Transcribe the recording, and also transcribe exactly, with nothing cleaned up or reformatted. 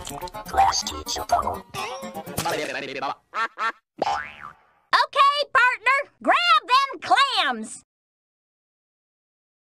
Class teacher bubble. Okay, partner, grab them clams!